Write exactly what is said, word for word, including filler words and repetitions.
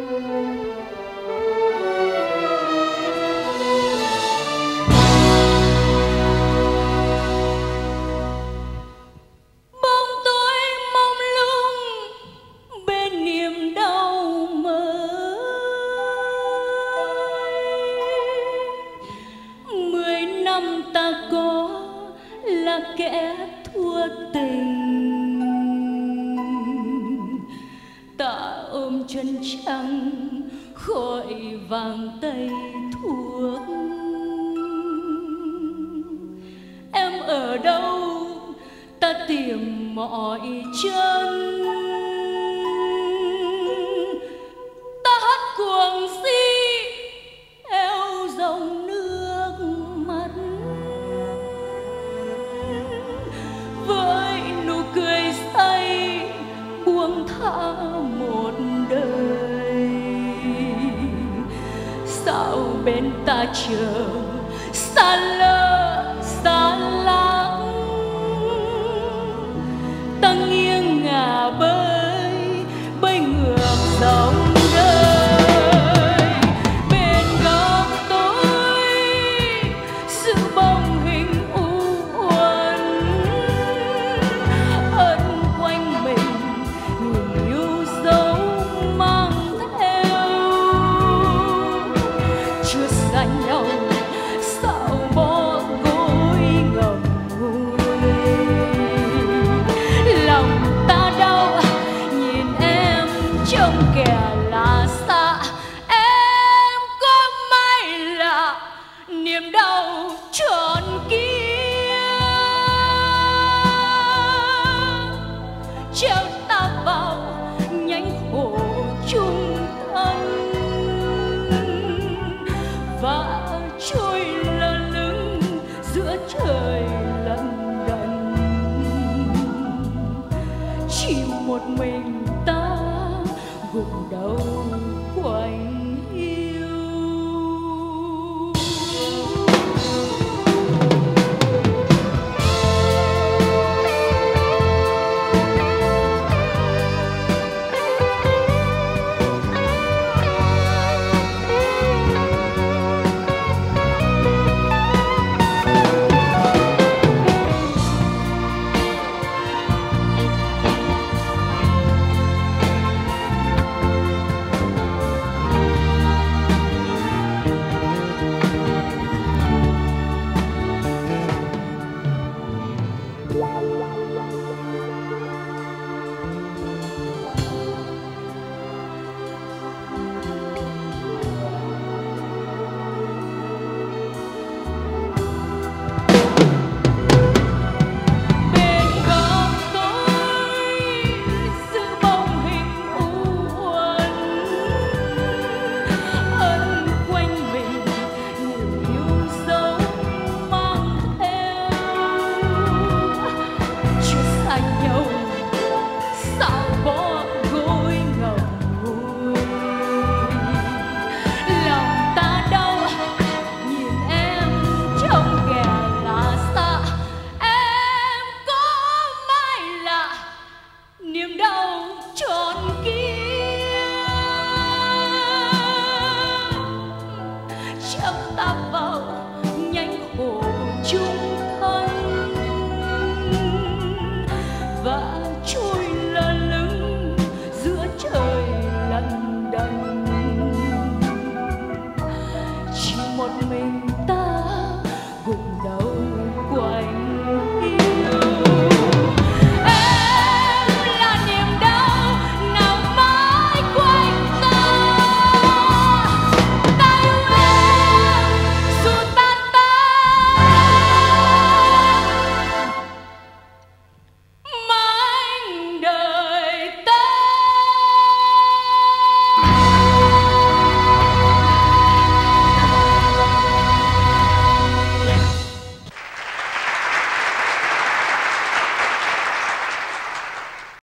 Kẻ thua tình ta ôm chân trắng khói vàng tây thuốc. Em ở đâu ta tìm mọi chân, ta hát cuồng si eo dòng nước mắt. Với nụ cười say buông thả một đời, sao bên ta chờ xa lơ xa lắng. Ta nghiêng ngả bơi bơi ngược dòng đời. Bên góc tôi sự bóng hình u uẩn, ẩn quanh mình người yêu dấu mang theo. Chưa xa nhau sao bỏ gối ngậm ngùi. Lòng ta đau nhìn em trông kẻ lạ xa. Em có may là niềm đau trọn kia treo ta vào nhánh khổ chung thân và trôi lơ lửng giữa trời lận đận. Chỉ một mình ta gục đầu